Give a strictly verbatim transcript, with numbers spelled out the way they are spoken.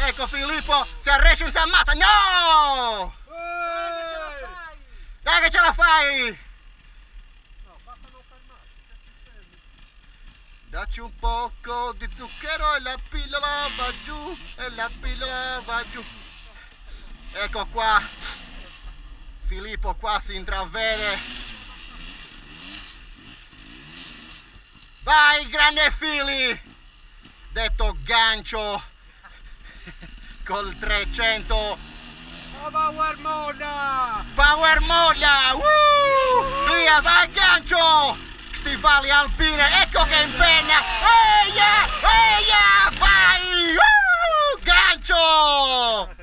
Ecco Filippo, si arresce in zammata, no! Dai che ce la fai! Dacci un poco di zucchero e la pillola va giù, e la pillola va giù. Ecco qua, Filippo qua si intravede. Vai grande Fili! Detto gancio col trecento. Power molla! Power molla! Uh! Via, vai gancio! Stivali alpine, ecco che impenna! Eia! Eia! Vai! Uh! Gancio!